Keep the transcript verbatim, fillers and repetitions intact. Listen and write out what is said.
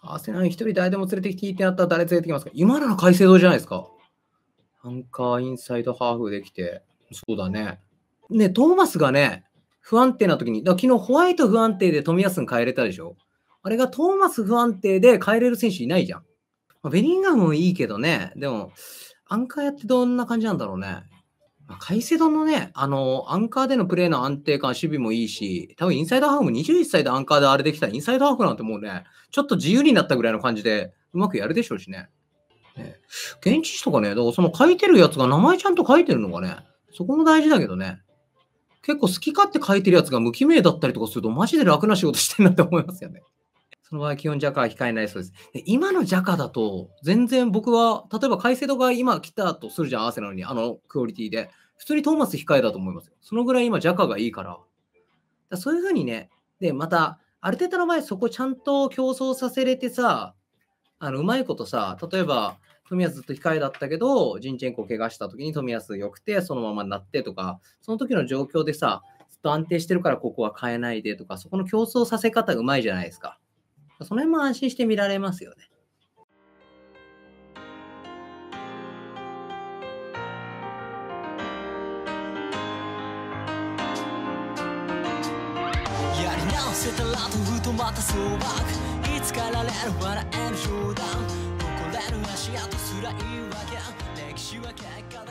アーセナルに一人誰でも連れてきていいってなったら誰連れてきますか？今ならカイセドじゃないですか。アンカー、インサイドハーフできて。そうだね。ね、トーマスがね、不安定な時に、だ昨日ホワイト不安定で冨安に変えれたでしょ？あれがトーマス不安定で変えれる選手いないじゃん。まあ、ベリンガムもいいけどね、でも、アンカーやってどんな感じなんだろうね。まあ、カイセドのね、あの、アンカーでのプレーの安定感、守備もいいし、多分インサイドハーフもにじゅういっさいでアンカーであれできたら、インサイドハーフなんてもうね、ちょっと自由になったぐらいの感じで、うまくやるでしょうしね。ね現地紙とかね、だからその書いてるやつが名前ちゃんと書いてるのがね、そこも大事だけどね。結構好き勝手書いてるやつが無記名だったりとかすると、マジで楽な仕事してるなって思いますよね。その場合、基本ジャカは控えになりそうです。で今のジャカだと、全然僕は、例えばカイセドが今来たとするじゃん、アーセナルに、あのクオリティで。普通にトーマス控えだと思いますよ。そのぐらい今、ジャカがいいから。だそういう風にね、で、また、アルテタの場合、そこちゃんと競争させれてさ、あのうまいことさ、例えば、冨安ずっと控えだったけど、ジンチェンコ怪我した時に冨安良くて、そのままになってとか、その時の状況でさ、ずっと安定してるからここは変えないでとか、そこの競争させ方うまいじゃないですか。その辺も安心して見られますよね。 やり直せたらとふとまたそうばくいつかられる笑える冗談誇れる足跡すらいいわけ歴史は結果